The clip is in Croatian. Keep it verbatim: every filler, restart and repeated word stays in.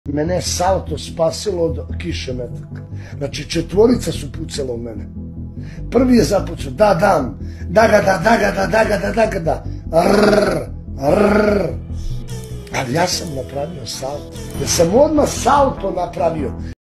Mene je salto spasilo od kiše metaka. Znači četvorica su pucala u mene. Prvi je započeo da dam, da ga da, da ga da, da ga da, da ga da. Rrrr, rrrr. Ali ja sam napravio salto. Ja sam odmah salto napravio.